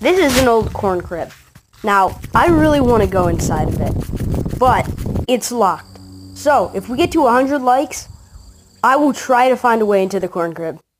This is an old corn crib. Now, I really want to go inside of it, but it's locked. So, if we get to 100 likes, I will try to find a way into the corn crib.